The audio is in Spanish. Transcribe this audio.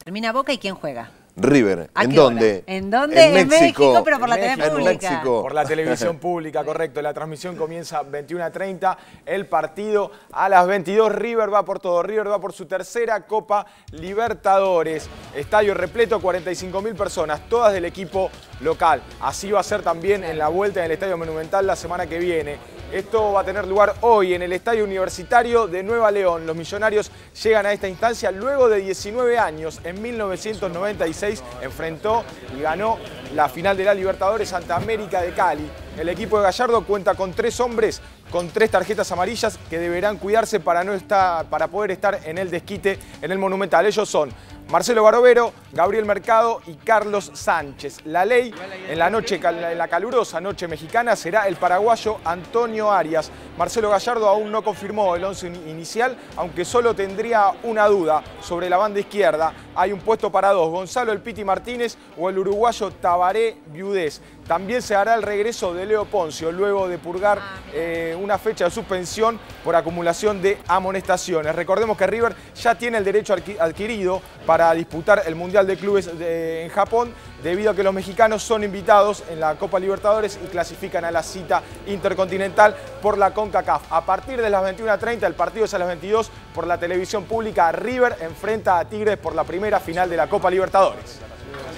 Termina Boca y ¿quién juega? River. ¿A ¿En qué dónde? hora? ¿En dónde? En México, pero por la TV En pública. México. Por la televisión pública, correcto. La transmisión comienza 21:30. El partido a las 22. River va por todo. River va por su tercera Copa Libertadores. Estadio repleto, 45.000 personas, todas del equipo local. Así va a ser también en la vuelta en el Estadio Monumental la semana que viene. Esto va a tener lugar hoy en el Estadio Universitario de Nueva León. Los millonarios llegan a esta instancia luego de 19 años. En 1996 enfrentó y ganó la final de la Libertadores ante América de Cali. El equipo de Gallardo cuenta con 3 hombres con 3 tarjetas amarillas que deberán cuidarse para poder estar en el desquite en el Monumental. Ellos son Marcelo Barovero, Gabriel Mercado y Carlos Sánchez. La ley en la calurosa noche mexicana será el paraguayo Antonio Arias. Marcelo Gallardo aún no confirmó el 11 inicial, aunque solo tendría una duda sobre la banda izquierda. Hay un puesto para 2, Gonzalo El Piti Martínez o el uruguayo Tabaré Viudés. También se hará el regreso de Leo Poncio, luego de purgar una fecha de suspensión por acumulación de amonestaciones. Recordemos que River ya tiene el derecho adquirido para disputar el Mundial de Clubes en Japón, debido a que los mexicanos son invitados en la Copa Libertadores y clasifican a la cita intercontinental por la CONCACAF. A partir de las 21:30, el partido es a las 22 por la televisión pública. River enfrenta a Tigres por la primera final de la Copa Libertadores.